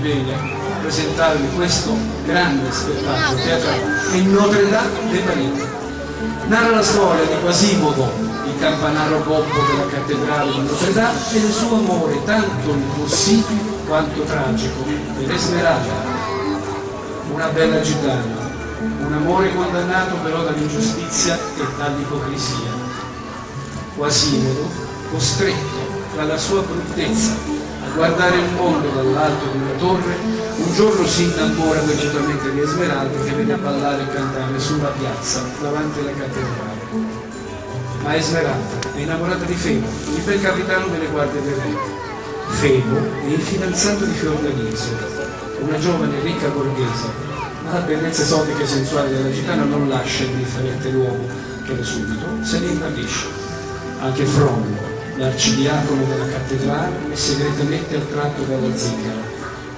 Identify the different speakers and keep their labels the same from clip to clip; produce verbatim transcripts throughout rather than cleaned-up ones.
Speaker 1: bene presentarvi questo grande spettacolo teatrale è Notre Dame de Paris. Narra la storia di Quasimodo, il campanaro gobbo della cattedrale di Notre Dame, e del suo amore tanto impossibile quanto tragico per Esmeralda, una bella gitana, un amore condannato però dall'ingiustizia e dall'ipocrisia. Quasimodo, costretto dalla sua bruttezza a guardare il mondo dall'alto di una torre, un giorno si innamora perdutamente di Esmeralda, che vede ballare e cantare sulla piazza davanti alla cattedrale. Ma Esmeralda è innamorata di Febo, il bel capitano delle guardie del re. Febo è il fidanzato di Fiordaliso, una giovane ricca borghese, ma la bellezza esotica e sensuale della gitana non lascia indifferente l'uomo, che da subito se ne impedisce. Anche Frollo, l'arcidiacono della cattedrale, è segretamente attratto dalla zingara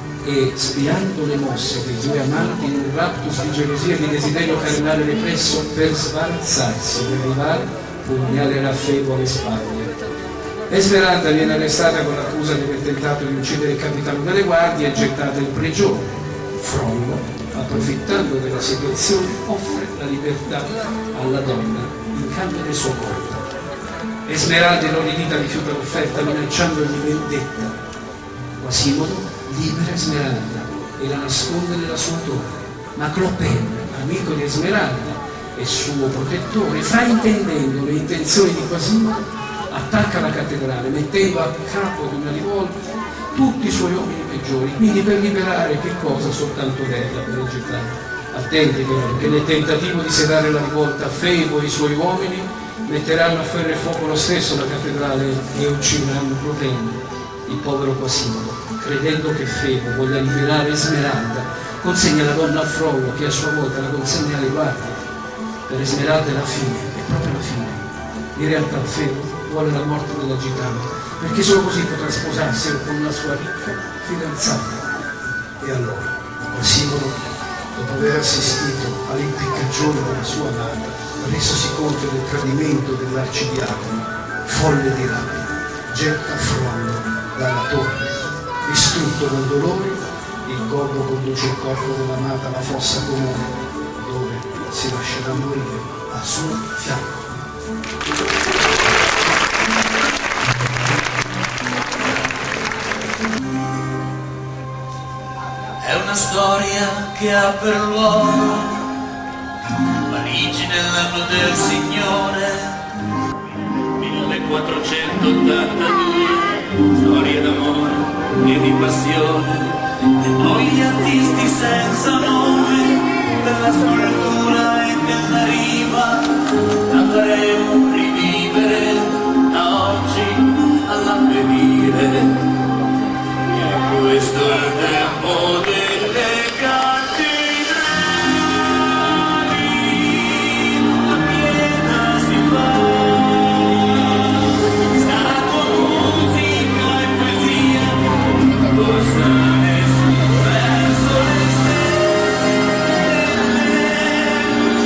Speaker 1: e, spiando le mosse dei due amanti in un raptus di gelosia e di desiderio carnale represso, per sbarazzarsi del rivale pugnalerà Febo alle spalle. Esmeralda viene arrestata con l'accusa di aver tentato di uccidere il capitano delle guardie e gettata in prigione. Frollo, approfittando della situazione, offre la libertà alla donna in cambio del suo corpo. Esmeralda, inorridita, rifiuta l'offerta minacciandogli vendetta. Quasimodo libera Esmeralda e la nasconde nella sua torre, ma Clopin, amico di Esmeralda e suo protettore, fraintendendo le intenzioni di Quasimodo, attacca la cattedrale mettendo a capo di una rivolta tutti i suoi uomini peggiori, quindi per liberare che cosa? Soltanto lei, la bella gitana. Attenti però, perché nel tentativo di sedare la rivolta Febo e i suoi uomini metteranno a ferro e fuoco lo stesso la cattedrale e uccideranno Clopin, il povero Quasimodo. Credendo che Febo voglia liberare Esmeralda, consegna la donna a Frollo, che a sua volta la consegna alle guardie. Per Esmeralda è la fine, è proprio la fine. In realtà Febo vuole la morte della gitana, perché solo così potrà sposarsi con la sua ricca fidanzata. E allora Quasimodo, dopo aver assistito all'impiccagione della sua amata, resosi conto del tradimento dell'arcidiacono, folle di rabbia, getta Frollo dalla torre. Distrutto dal dolore, il gobbo conduce il corpo dell'amata alla fossa comune, dove si lascerà morire al suo fianco.
Speaker 2: È una storia che ha per luogo Parigi nell'anno del Signore millequattrocentottantadue, storia d'amore e di passione, e noi gli artisti senza nome della scultura e della rima la faremo rivivere da oggi all'avvenire. E questo è il tempo delle cattedrali, la pietra si fa, sta con musica e poesia, possane verso le stelle,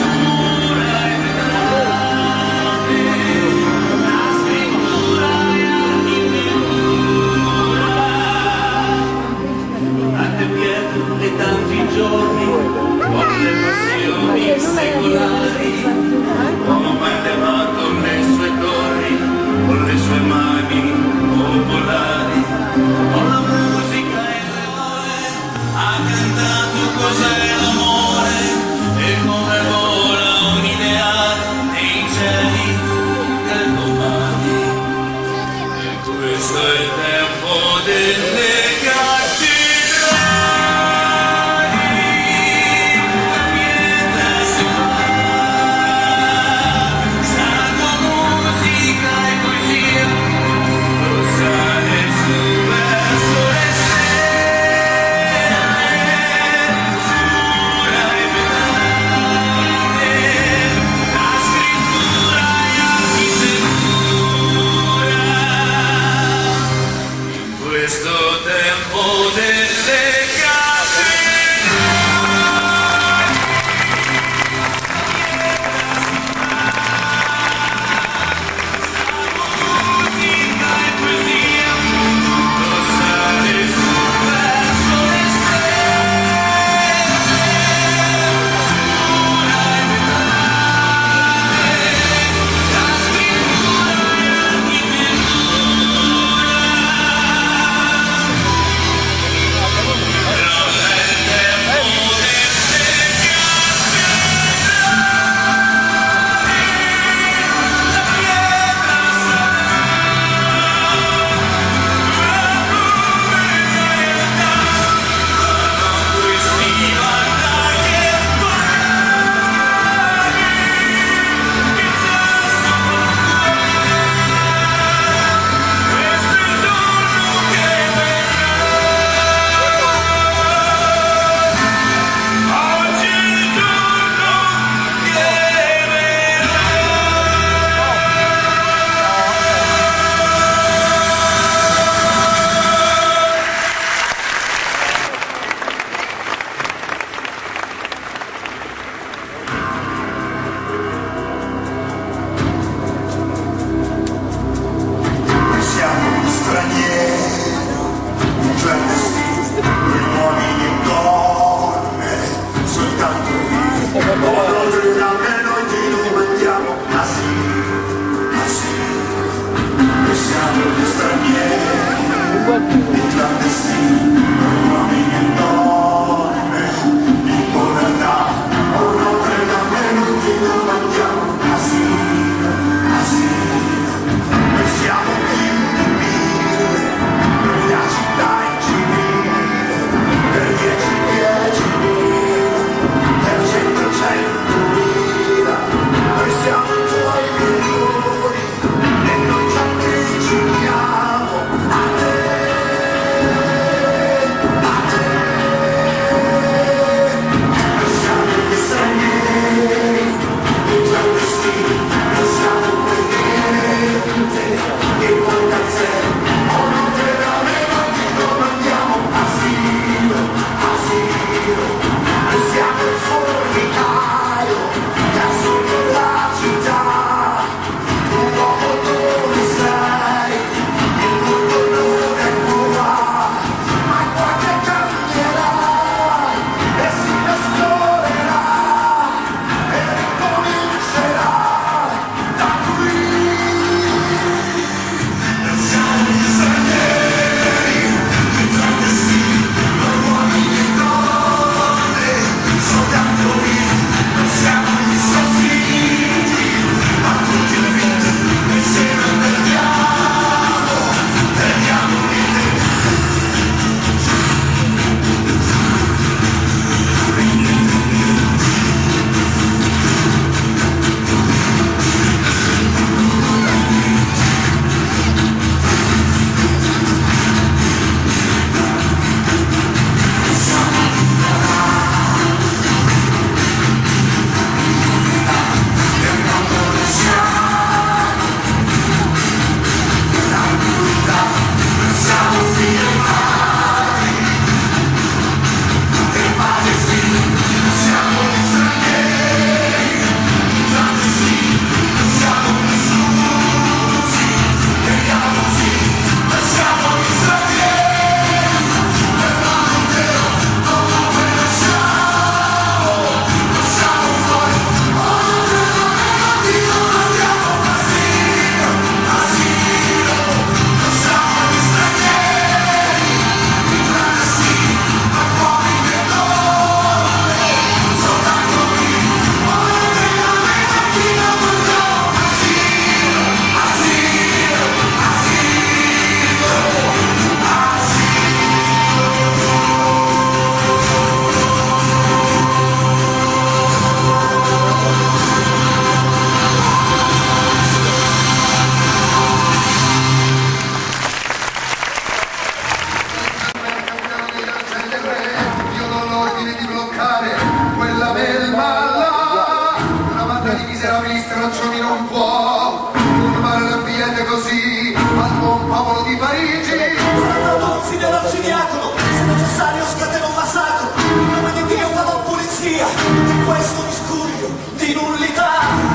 Speaker 3: se la vista ragioni non può turbare l'ambiente così al buon popolo di Parigi.
Speaker 4: Salvatozzi dell'arcediacono, se necessario scateno un massacro, in nome di Dio farò pulizia di questo miscuglio di nullità.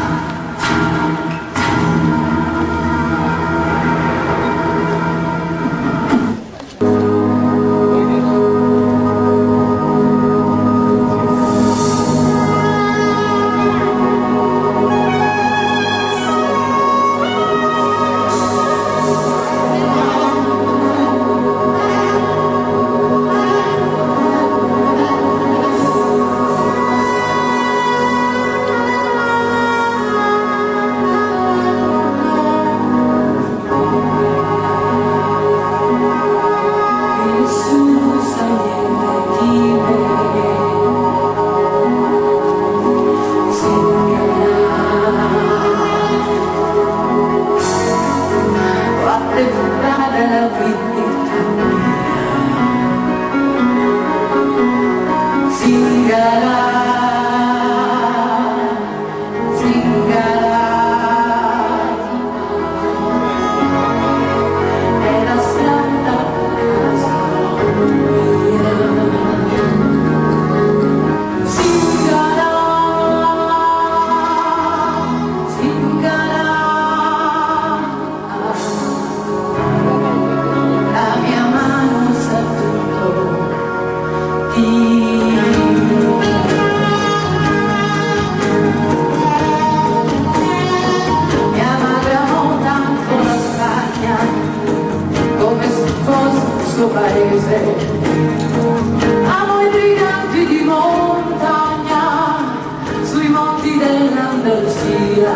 Speaker 5: Amo i briganti di montagna sui monti dell'Andalusia,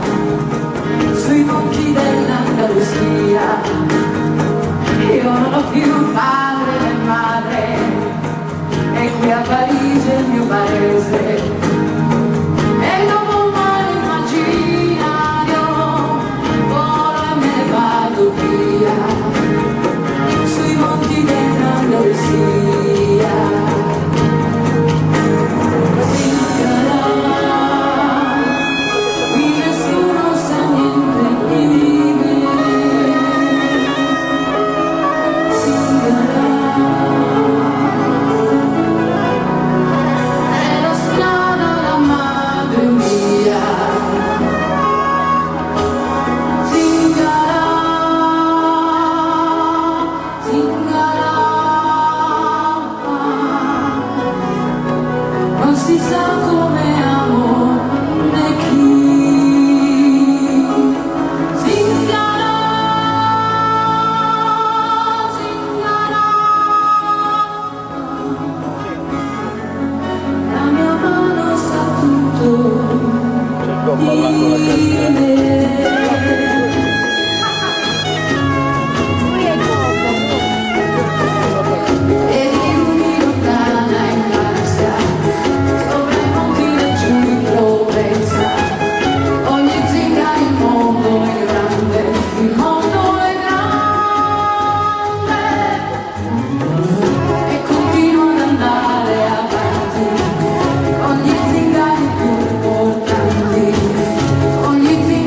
Speaker 5: sui monti dell'Andalusia. Io non ho più padre né madre e qui a Parigi è il mio paese. E dopo un mare immaginario volo e me ne vado via sui monti dell'Andalusia. Zingara, qui nessuno sa niente di me. Zingara, è la strada la madre mia. Zingara, Zingara, non si sa come amo né chi. Zingara, Zingara, la mia mano sa tutto di me. E di lumi lontana in Asia, sopra i monti giù in Provenza. Ogni zingara, il mondo è grande, il mondo è grande e continua ad andare avanti. Ogni zingara più importanti, ogni zingara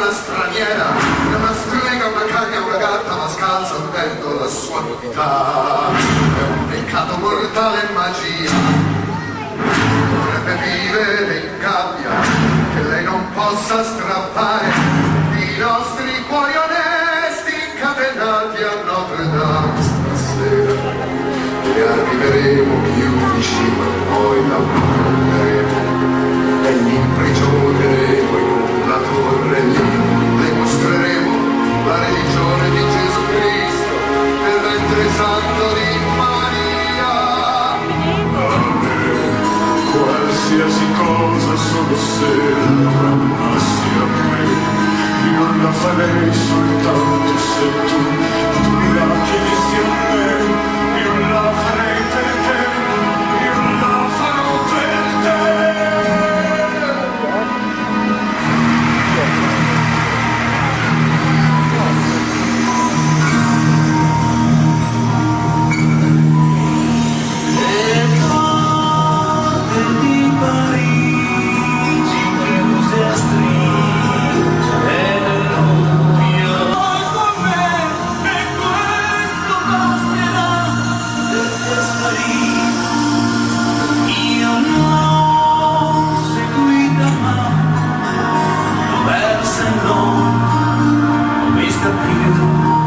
Speaker 3: donna straniera, una strega, una cagna, una gatta, ma scalza al vento la sua nudità. È un peccato mortale magia, vorrebbe vivere in gabbia, che lei non possa strappare i nostri cuori onesti incatenati a Notre Dame. Stasera le arriveremo più vicino e poi la prenderemo e gli imprigioneremo in una torre lì, le mostreremo la religione di Gesù Cristo nel ventre santo di Maria.
Speaker 6: Qualsiasi cosa solo se la amassi a me, io la farei soltanto se tu, tu la chiedessi a me. Io la farei per te, io la farò per te.
Speaker 2: Le corde di Parigi che così a stringere nell'ombio. Vai con me e questo basterà per sparire. Io non seguita mai, l'ho persa e non l'ho vista più.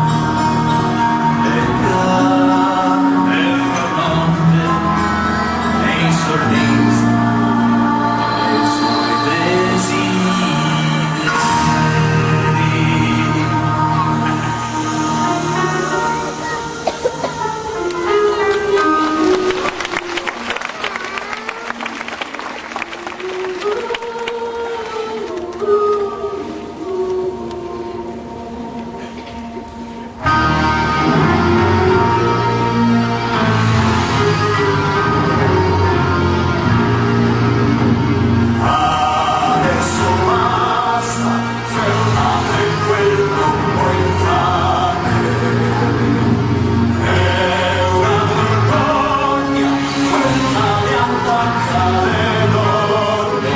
Speaker 2: E cade la notte e i sorrisi e i suoi desideri.
Speaker 4: Adesso basta, fermate quel gruppo infame. È una vergogna, quella di attaccare donne.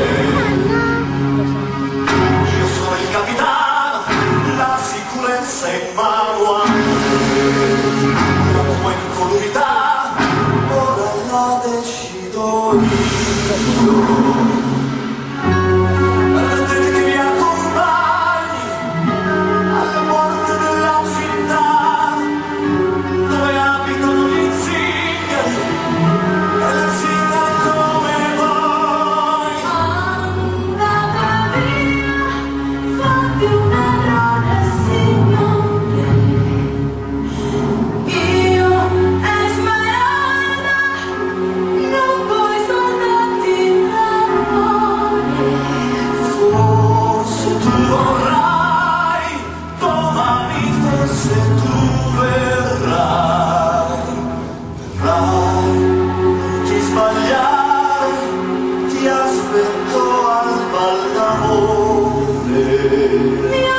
Speaker 4: Io sono il capitano, la sicurezza è in mano a me. La tua incolumità, ora la decido io. Permettete che mi accompagni alla morte della città dove abitano gli zingari e le zingare come voi.
Speaker 5: Andata via, fatti un errore, signore. Io Esmeralda, non voi soldati d'amore.
Speaker 4: Forse tu vorrai, domani forse tu verrai. Verrai, non ti sbagliare, ti aspetto al bal d'amore.
Speaker 5: Mio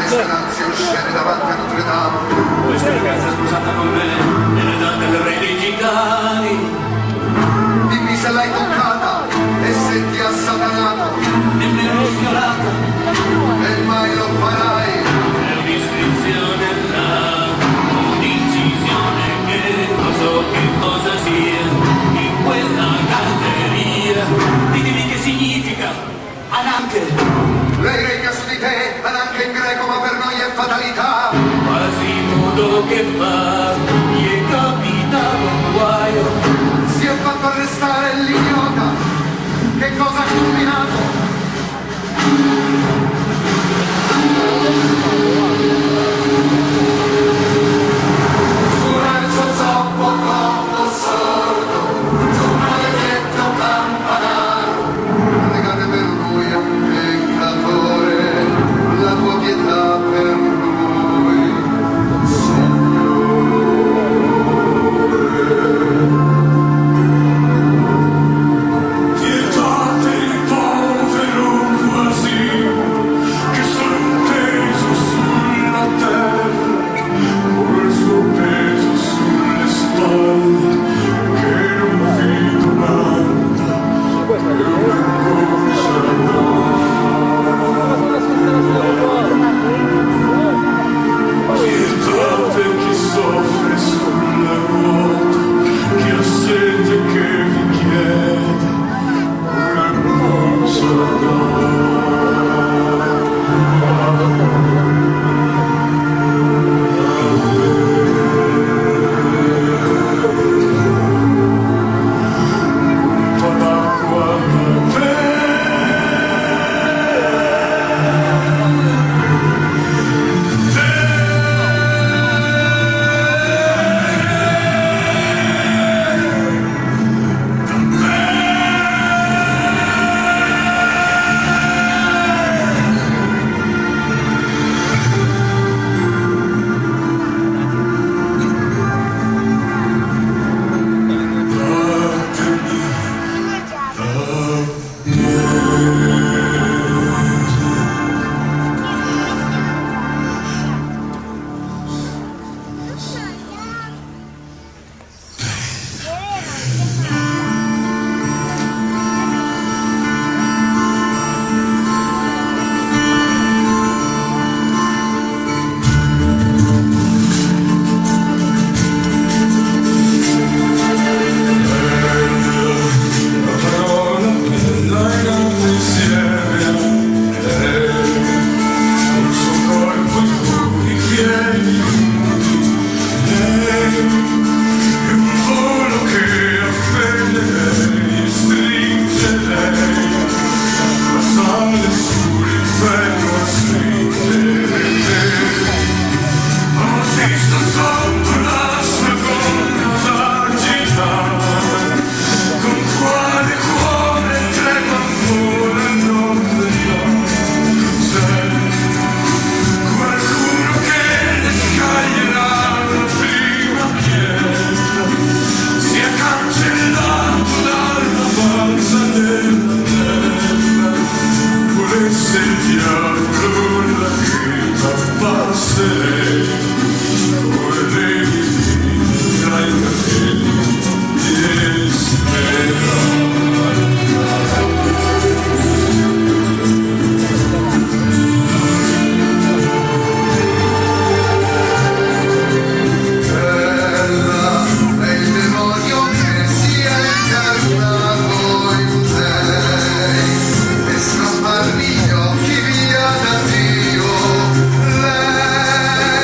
Speaker 3: speranze oscene davanti a Notre Dame.
Speaker 2: Questa ragazza sposata con me è l'età del re dei gitani.
Speaker 3: Dimmi se l'hai toccata e se ti ha satanato,
Speaker 2: Nemmeno sfiorata,
Speaker 3: e mai lo farai.
Speaker 2: è un'iscrizione là, un'incisione che non so che cosa sia in quella galleria. Ditemi che significa Ananche.
Speaker 3: Lei regna su di te, anche in greco, ma per noi è fatalità.
Speaker 2: Quasimodo che fa, gli è capitato un guaio.
Speaker 3: Si è fatto arrestare l'idiota. Che cosa ha combinato? Scureccio zoppo troppo sordo, tu maledetto campanaro. Pregate per lui è un peccatore, la tua pietà per lui, Signore.
Speaker 6: Pietate il povero quasi, che sono teso sulla terra, con il suo peso sulle spalle, che non vi domanda e una cosa no. Pietate chi soffre sulla ruota, chi ha sete che vi chiede una cosa no.
Speaker 3: Scappar gli occhi via da Dio, lei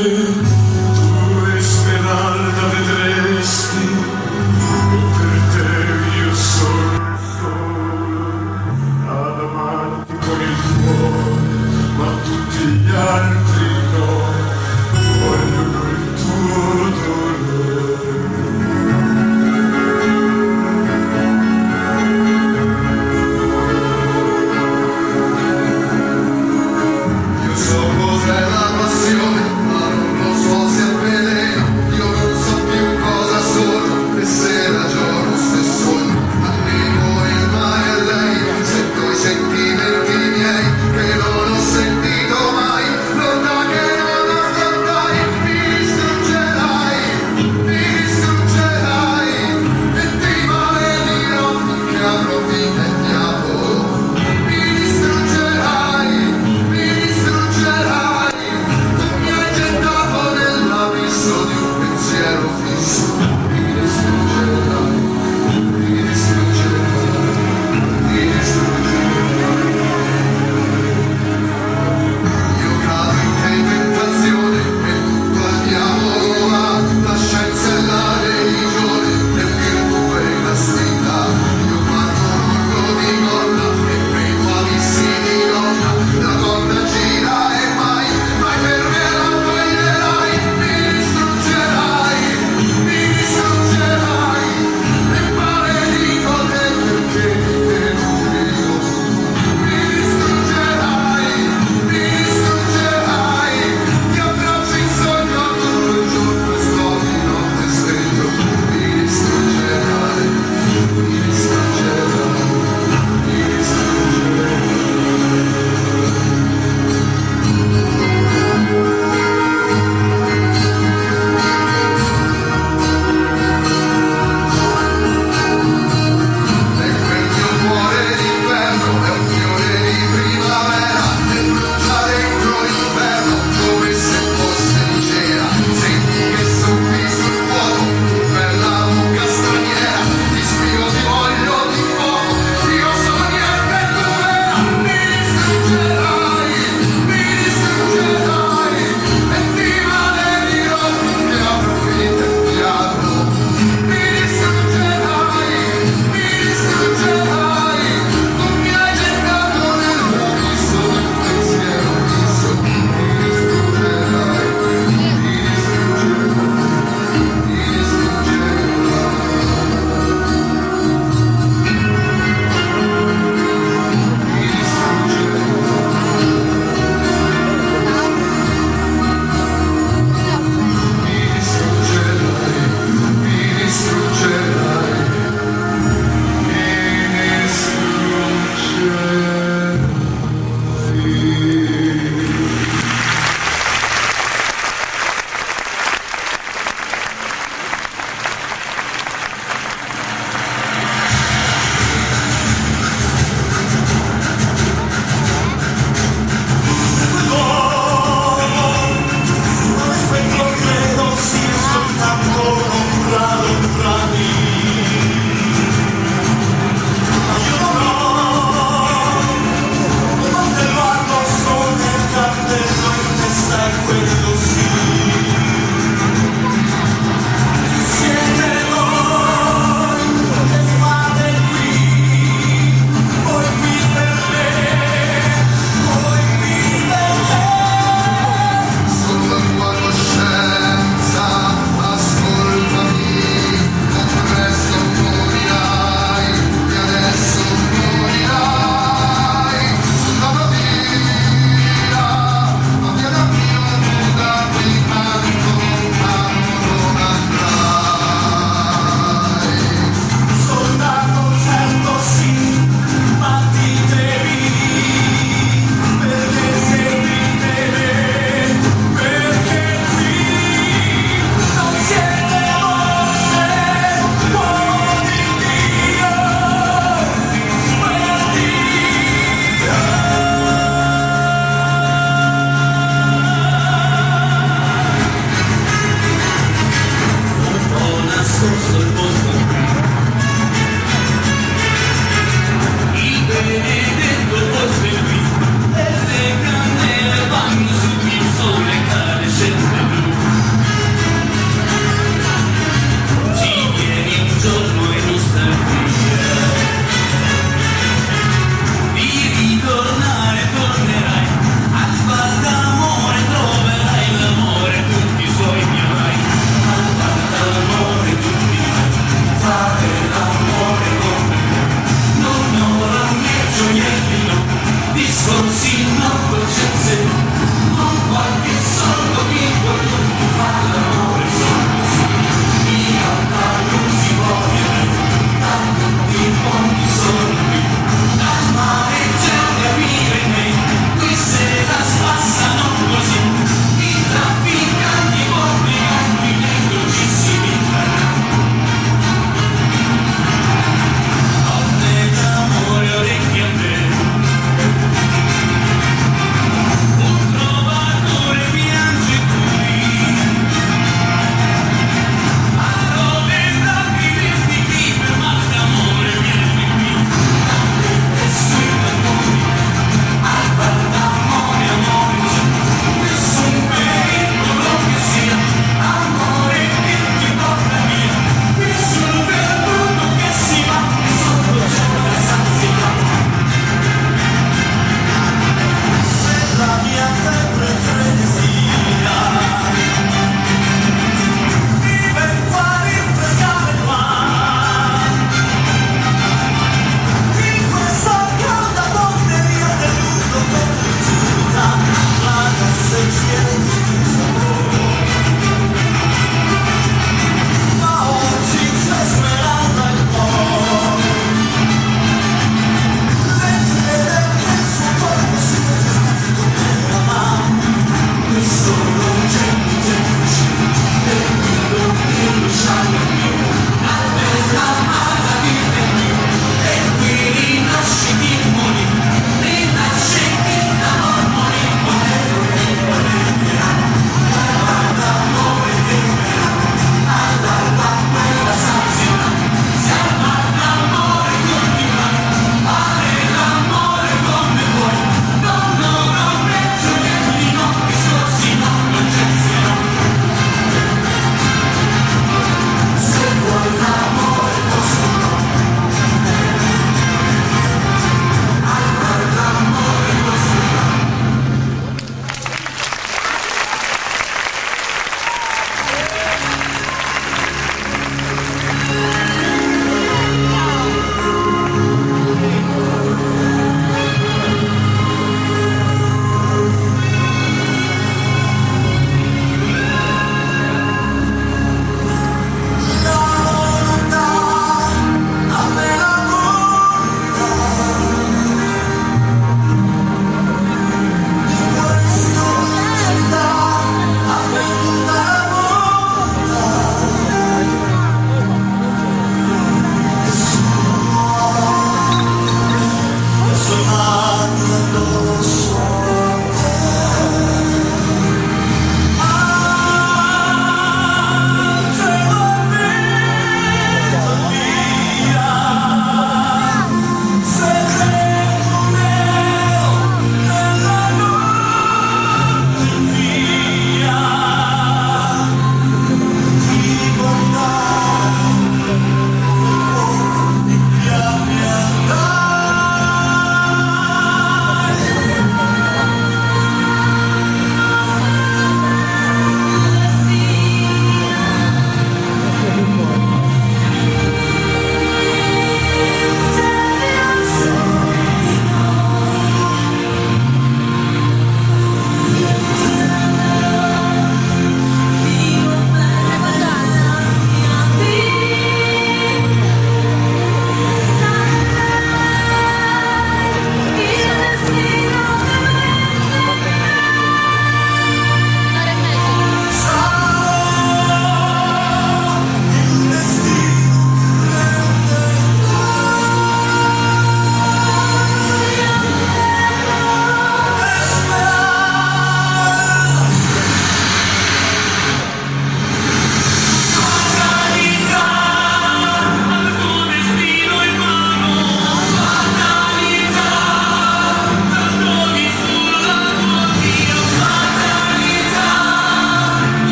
Speaker 6: tu Esmeralda vedresti, e per te io sono il sole, ad amarti con il cuore, ma tutti gli altri no, vogliono il tuo dolore.
Speaker 3: Io so cos'è la passione, ma non lo so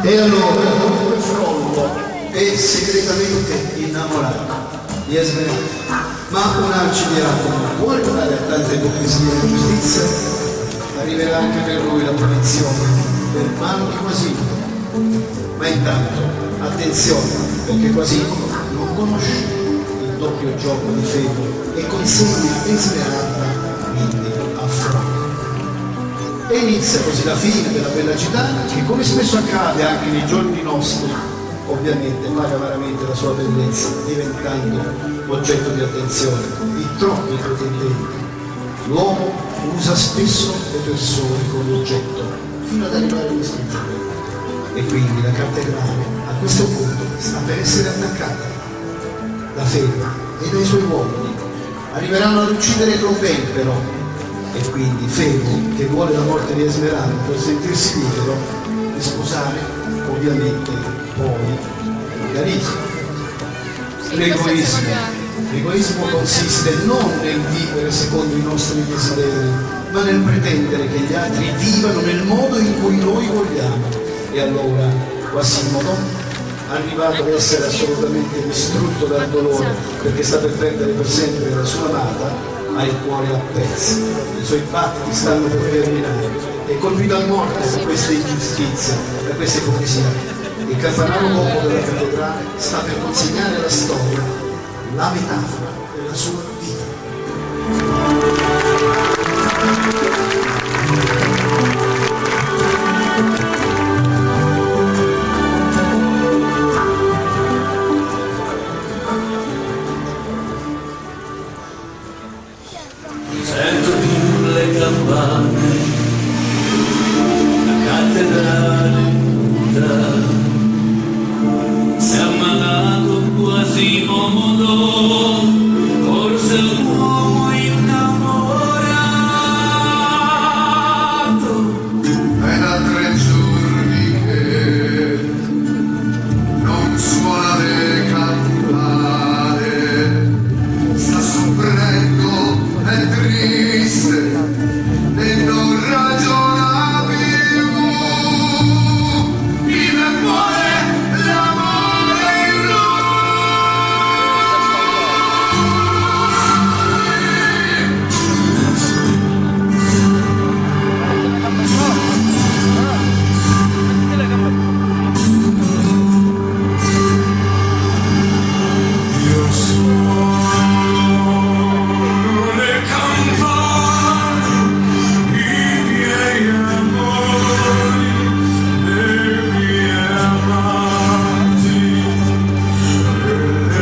Speaker 7: E allora il frollo è segretamente innamorato di Esmeralda, ma un arcidiacono non può arrivare a tanta ipocrisia e giustizia, arriverà anche per lui la punizione del mano di Quasimodo. Ma intanto attenzione, perché Quasimodo non conosce il doppio gioco di Febo e consegna Esmeralda quindi a frollo. E inizia così la fine della bella gitana che, come spesso accade anche nei giorni nostri, ovviamente paga veramente la sua bellezza, diventando oggetto di attenzione di troppi pretendenti. L'uomo usa spesso le persone come oggetto fino ad arrivare ai nostri giorni. E quindi la cattedrale a questo punto sta per essere attaccata. La Febo e dai suoi uomini arriveranno ad uccidere Trobel però. E quindi Febo, che vuole la morte di Esmeralda per sentirsi libero di sposare, ovviamente, poi l'egoismo. L'egoismo. L'egoismo consiste non nel vivere secondo i nostri desideri, ma nel pretendere che gli altri vivano nel modo in cui noi vogliamo. E allora Quasimodo, arrivato ad essere assolutamente distrutto dal dolore perché sta per perdere per sempre la sua amata, ha il cuore a pezzi, i suoi battiti stanno per terminare, è colpito a morte da questa ingiustizia, da questa ipocrisia. Il campanaro gobbo della cattedrale sta per consegnare alla storia la metafora della sua vita.
Speaker 2: Sento più le campane, la cattedrale muta, si è ammalato Quasimodo, forse un uomo innamorato.
Speaker 3: È da tre giorni che non suona le campane, sta soffrendo, è triste e non ragiona più, vive muore l'amore in lui.
Speaker 6: Io suono le campane, i miei amori, le mie amati, e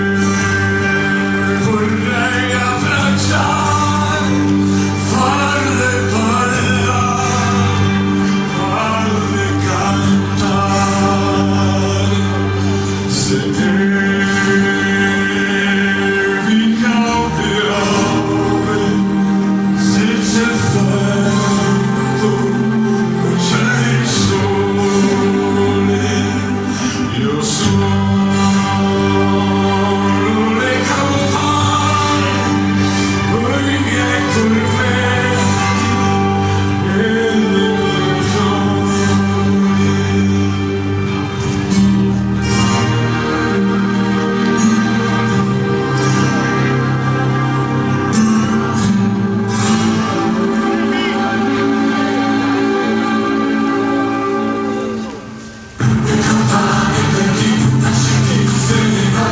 Speaker 6: vorrei abbracciare, farle parlare, farle cantare. Se nevica o piove, se c'è vento o c'è il sole, io suono le campane, con i miei cornetti e le mie gioie.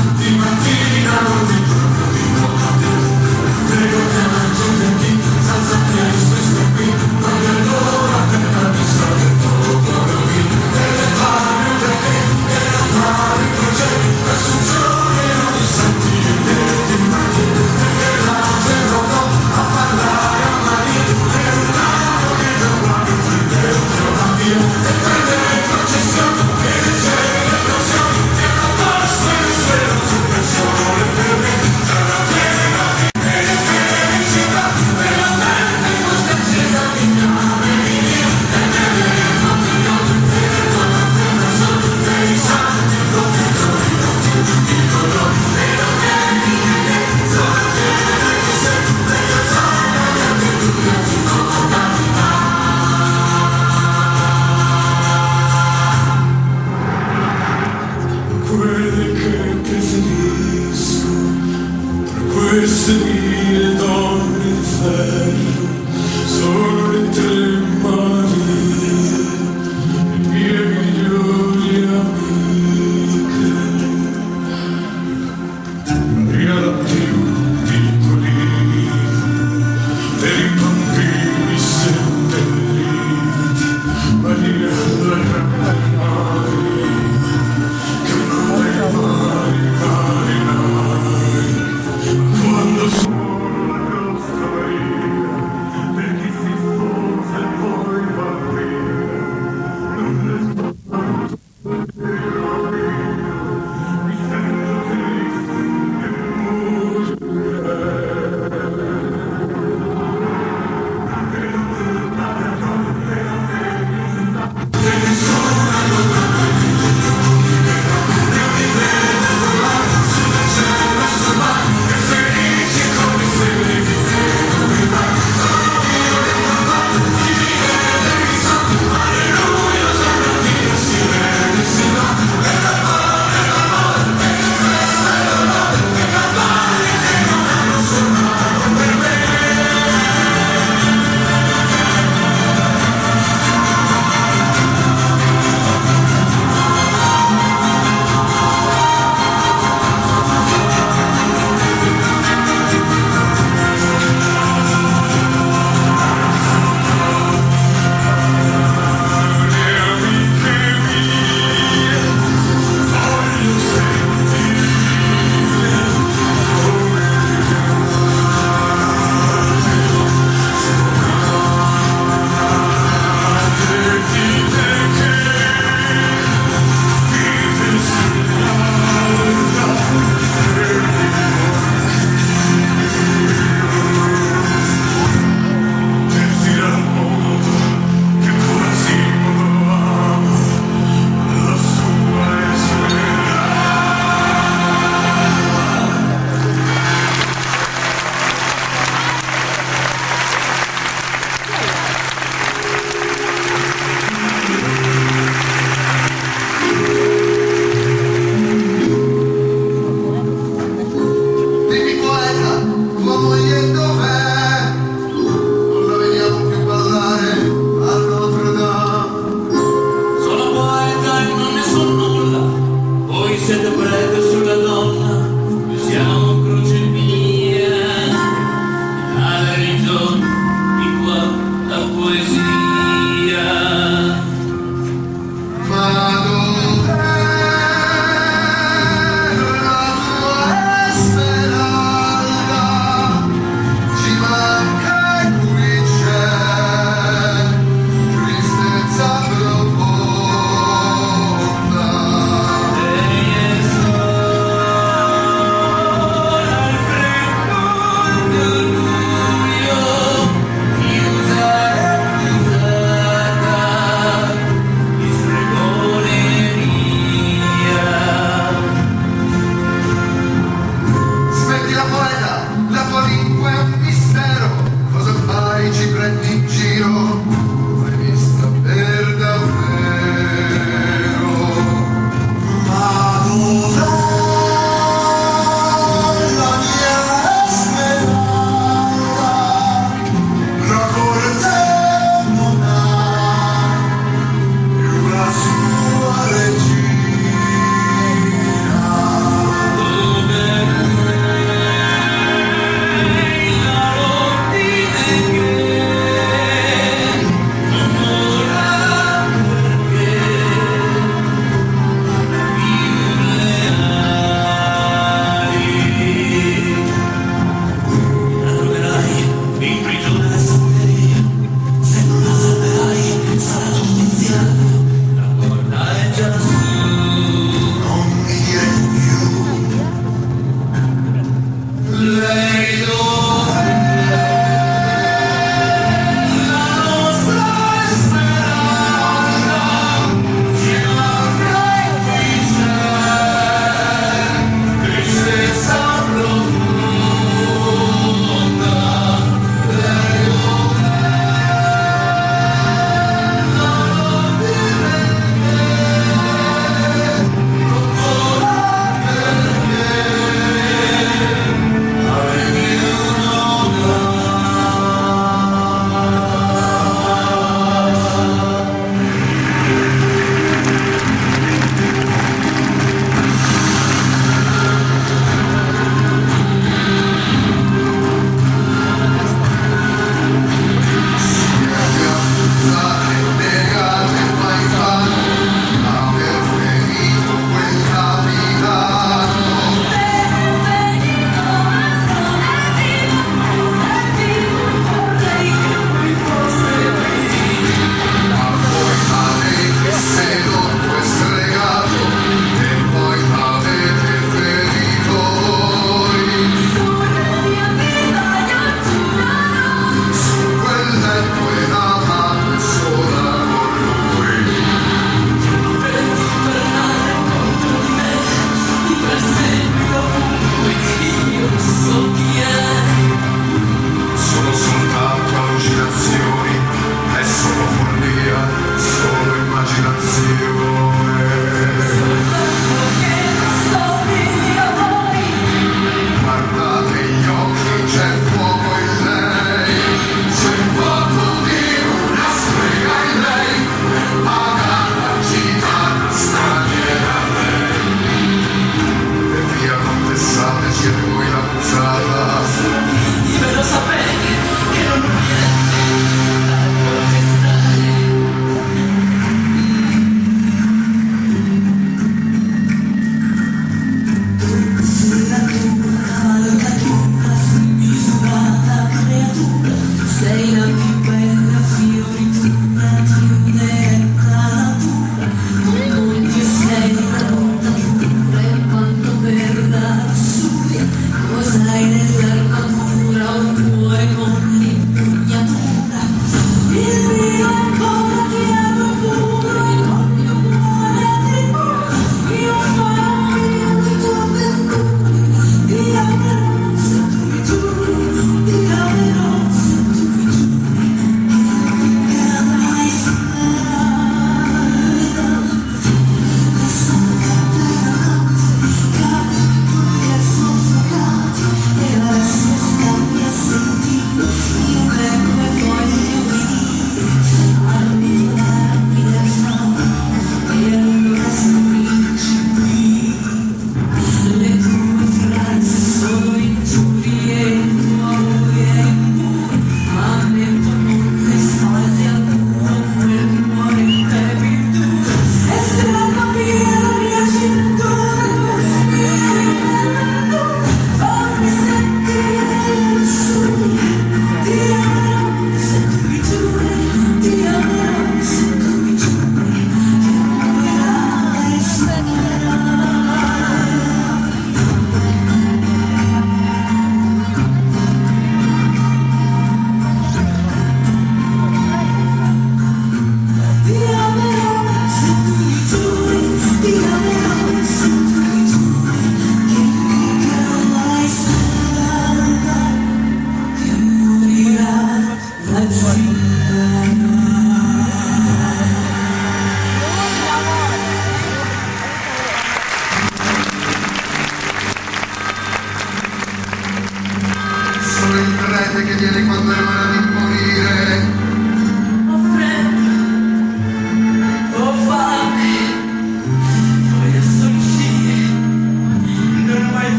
Speaker 6: Di mattina, di giorno, di notte, prego che la gente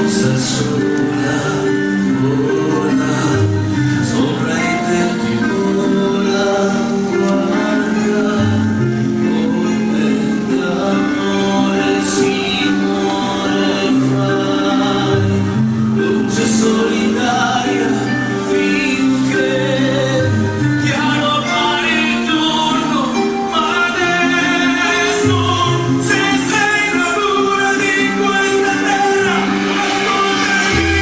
Speaker 2: cosa sola, vola, sopra i tetti vola, guarda, come d'amore si muore, fai luce solitaria finché chiaro appare il giorno, ma adesso se sei la luna di questa terra, ascoltami.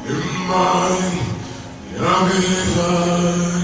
Speaker 6: e mai mi amerai.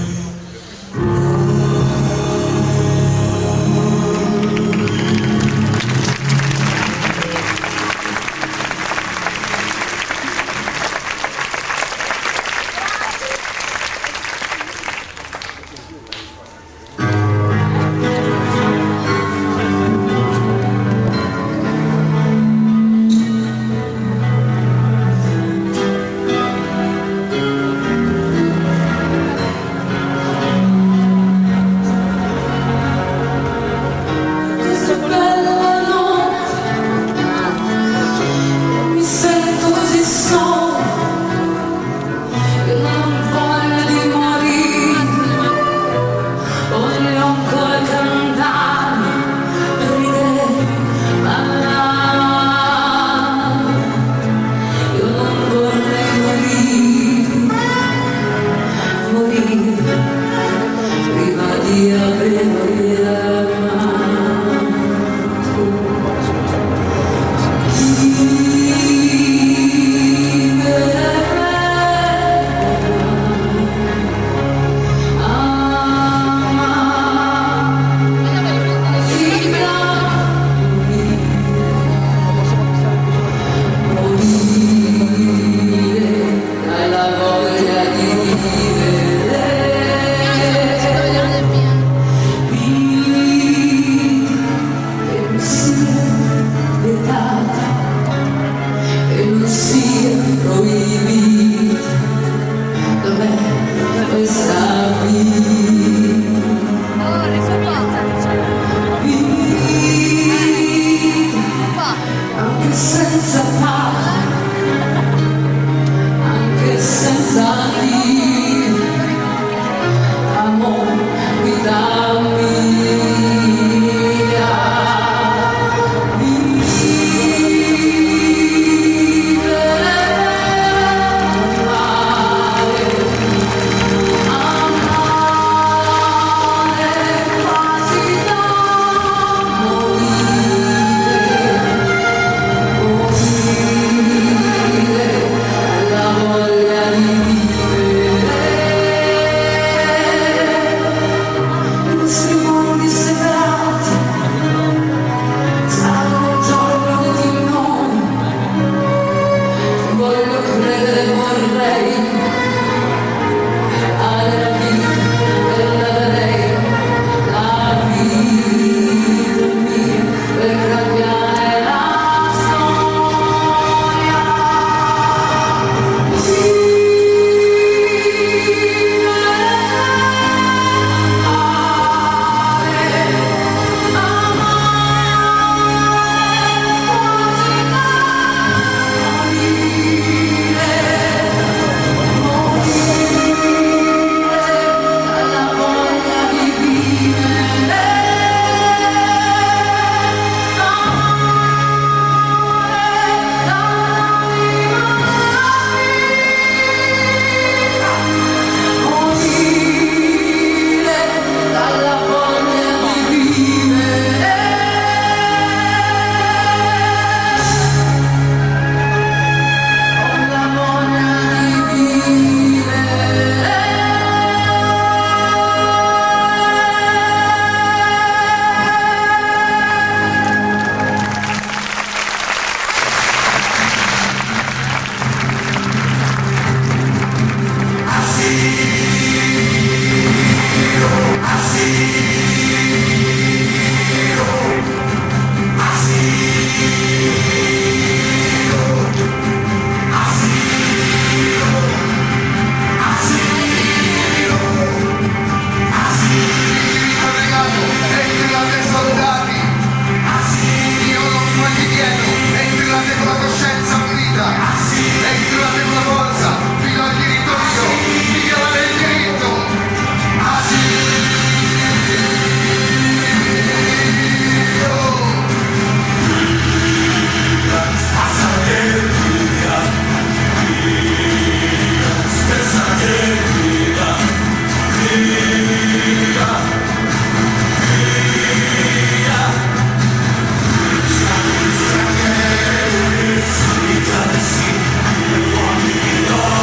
Speaker 6: Italia,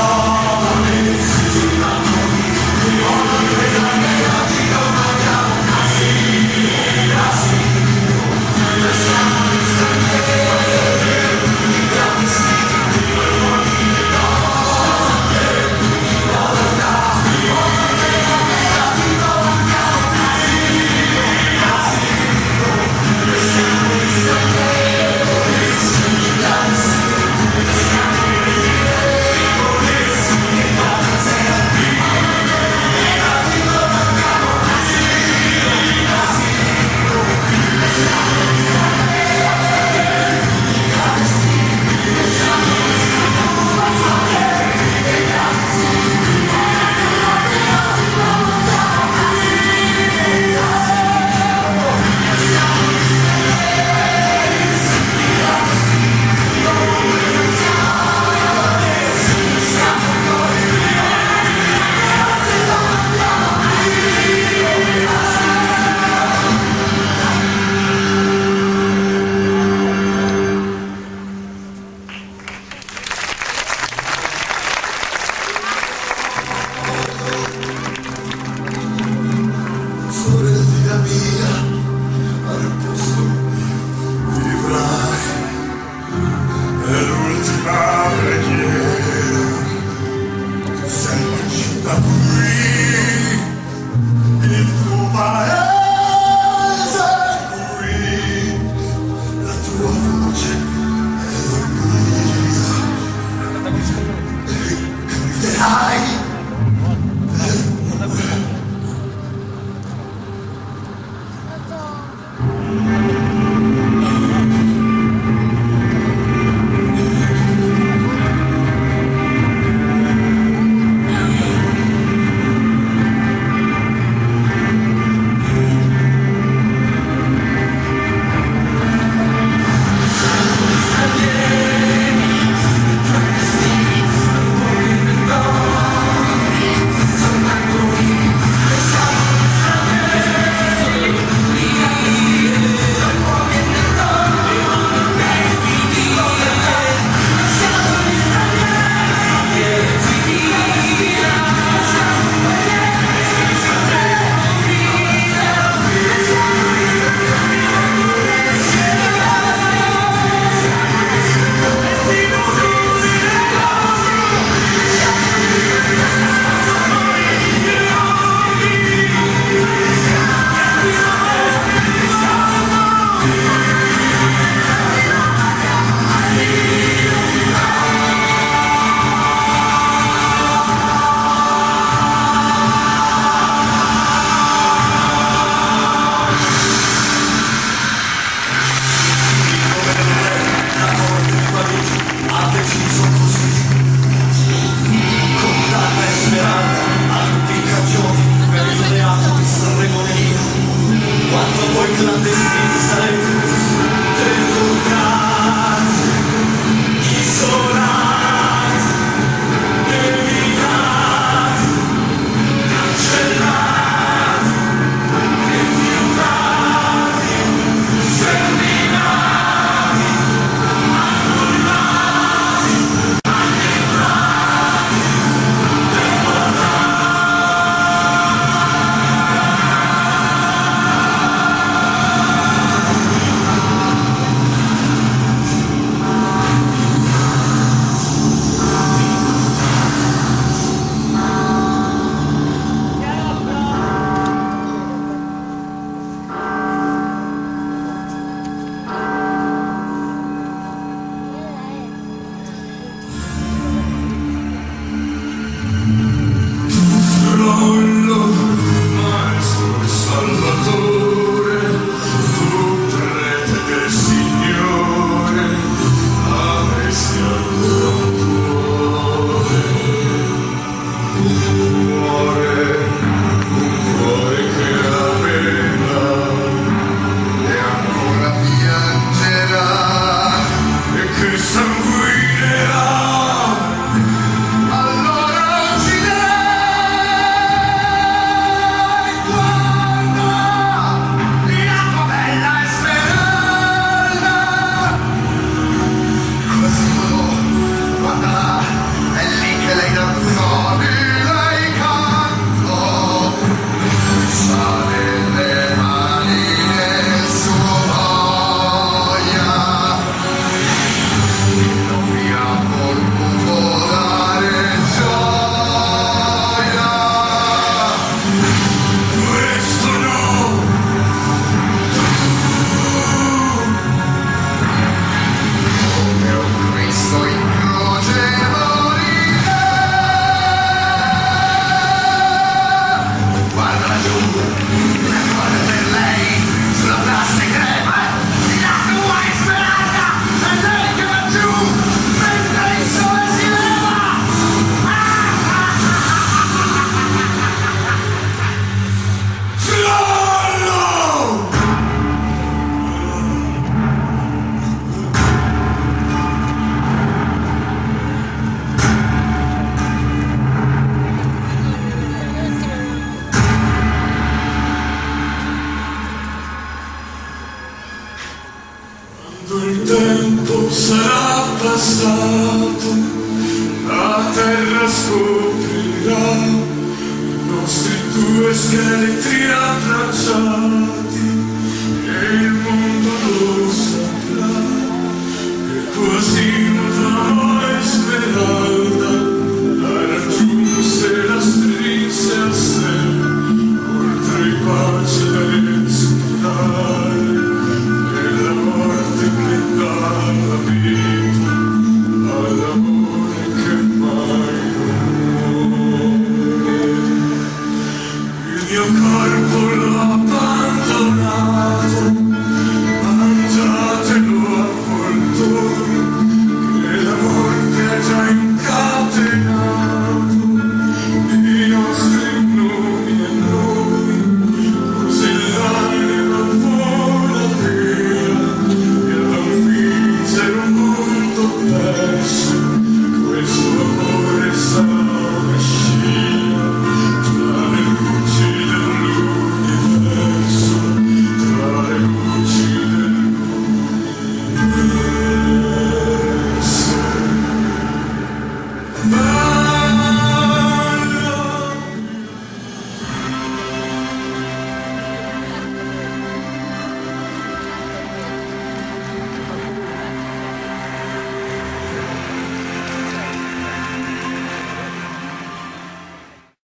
Speaker 6: sarà passato, la terra scoprirà i nostri due scheletri abbracciati.